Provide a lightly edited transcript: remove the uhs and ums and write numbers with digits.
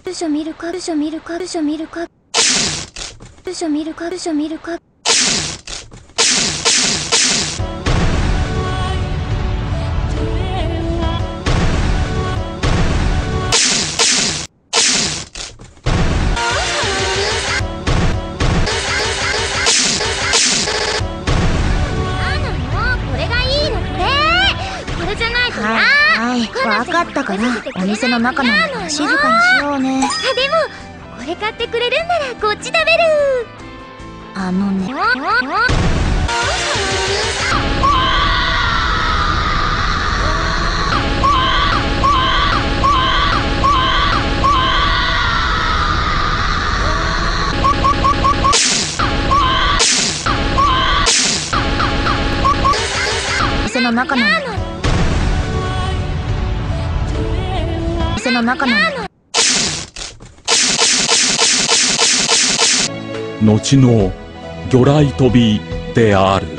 ルショ見るかルショ見るかルショ見るかルショ見るかルショ見るかはい、わかったからお店の中なんだから静かにしようね。 でもこれ買ってくれるんならこっち食べる。 あのね、店の中なんだ。店の中なんだ。 後の魚雷飛びである。